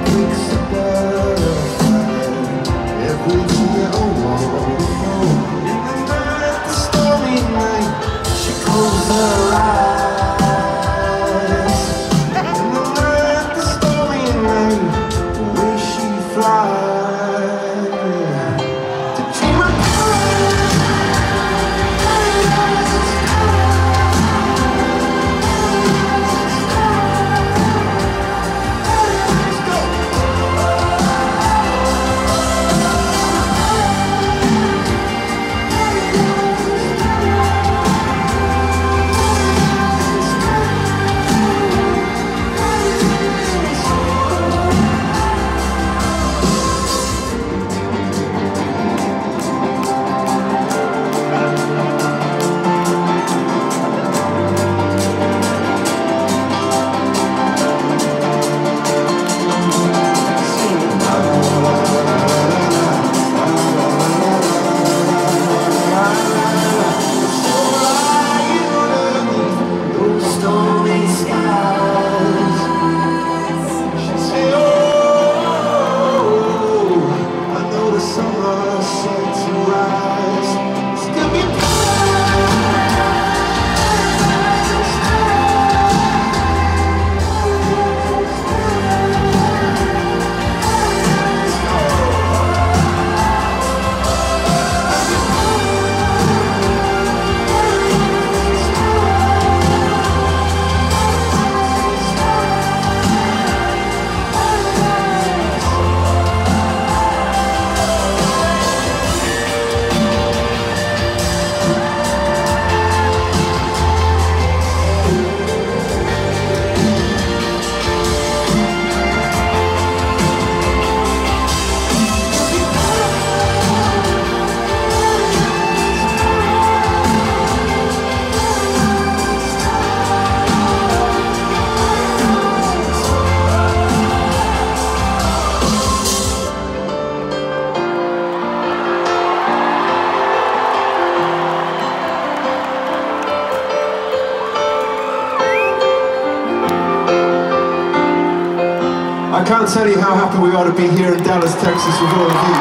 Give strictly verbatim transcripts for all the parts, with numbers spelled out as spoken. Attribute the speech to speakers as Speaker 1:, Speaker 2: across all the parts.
Speaker 1: I can't tell you how happy we are to be here in Dallas, Texas with all of you.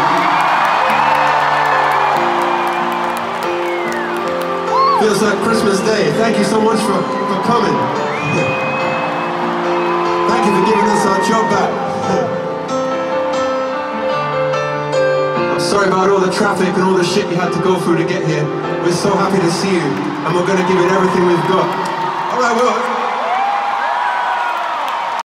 Speaker 1: Feels like Christmas Day. Thank you so much for, for coming. Thank you for giving us our job back. I'm sorry about all the traffic and all the shit you had to go through to get here. We're so happy to see you, and we're going to give it everything we've got. All right, well.